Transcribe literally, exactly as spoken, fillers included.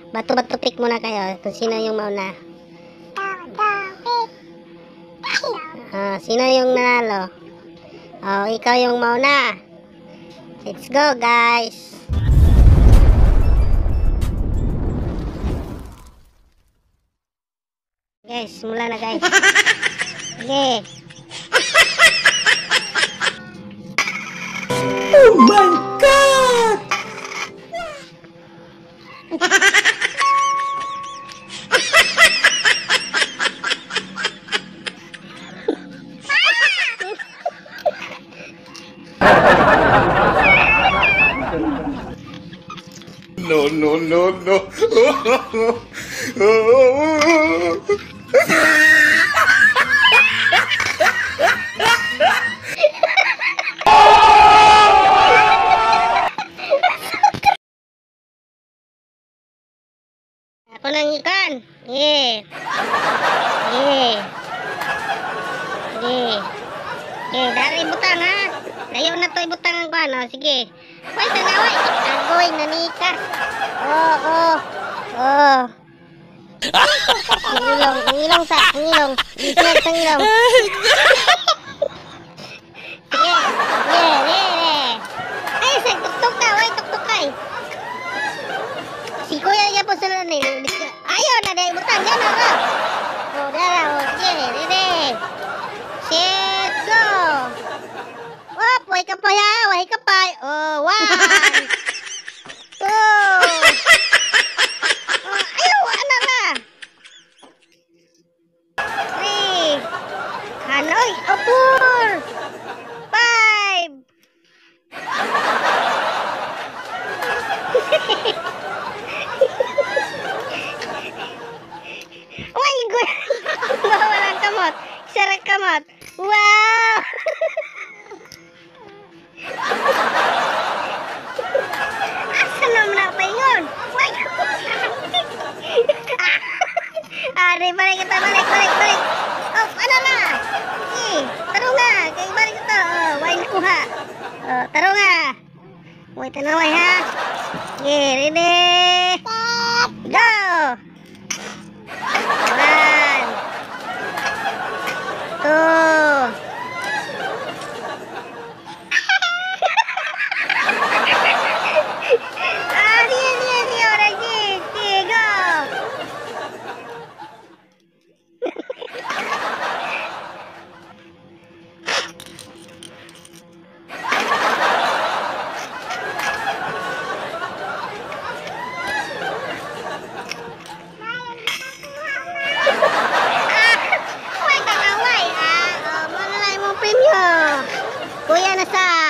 Bato-bato pick muna kayo kung sino yung mauna. Ah, sino yung nanalo? Oh, ikaw yung mauna. Let's go, guys. Guys, simula na, guys. Sige. Oh my God! No, no, no, no. Ako nang ikan. Sige. Sige. Sige. Sige, dari butang ha. Layo na to ibutang ang kuano. Sige. Wait, tanaway. Agoy, nanikas. Oh, oh. Oh. Ang ilong, ang ilong sa, ang ilong. Bisnet ang ilong. Sige. Sige, sige, sige. Ay, sa tuktok ka. Wait, tuktok ka eh. Si Kuya niya po sa nanin. Ayaw na dahil butang. Yan na ka. Oh, dara. Oh, sige, sige. Shit, go. Oh, way ka pa ya. Way ka pa. Oh, one. Two. Oh, ayaw, ano na. Three. Hanoy. Oh, four. Five. Oh my God! Walang kamot. Sarang kamot. Wow! Asan naman na pa yun? My God! Ari, balik kita. Balik, balik, balik. Oh, ano na? Eh, taro nga. Kaya balik ito. Oh, wine kuha. Oh, taro nga. Wait, tanaway ha. Okay, ready? Go! One. Two. Ah, dia, dia, dia. Orang ni. Okay, go. Kuya na sa